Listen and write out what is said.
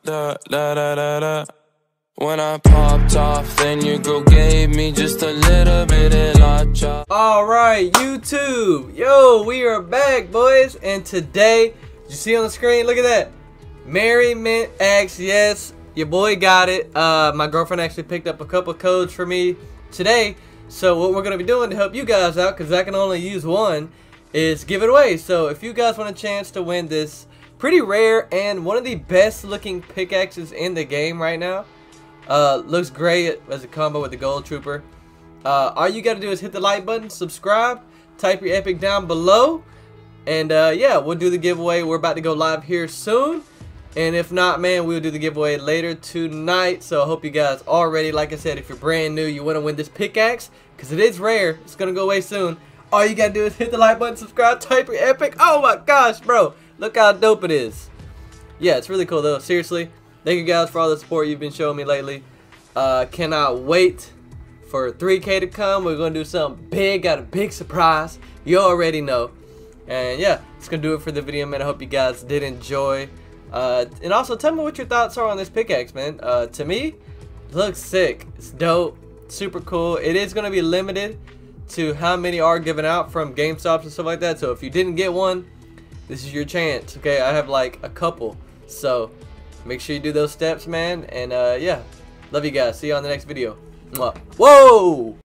da da da da da. When I popped off, then your girl gave me just a little bit of la chop. Alright, YouTube. Yo, we are back, boys. And today, you see on the screen, look at that. Merry Mint X, yes, your boy got it. My girlfriend actually picked up a couple codes for me today. So what we're going to be doing to help you guys out, because I can only use one, is give it away. So if you guys want a chance to win this pretty rare and one of the best looking pickaxes in the game right now. Looks great as a combo with the Gold Trooper. All you gotta do is hit the like button, subscribe, type your epic down below, and yeah, we'll do the giveaway. We're about to go live here soon, and if not, man, we'll do the giveaway later tonight. So I hope you guys are ready. Like I said, if you're brand new, you want to win this pickaxe because it is rare. It's gonna go away soon. All you gotta do is hit the like button, subscribe, type your epic. Oh my gosh, bro, look how dope it is. Yeah, it's really cool though. Seriously. Thank you guys for all the support you've been showing me lately. Cannot wait for 3K to come. We're going to do something big. Got a big surprise. You already know. And yeah, it's going to do it for the video, man. I hope you guys did enjoy. And also, tell me what your thoughts are on this pickaxe, man. To me, it looks sick. It's dope. Super cool. It is going to be limited to how many are given out from GameStops and stuff like that. So if you didn't get one, this is your chance. Okay, I have like a couple. So make sure you do those steps, man. And yeah, love you guys. See you on the next video. Mwah. Whoa!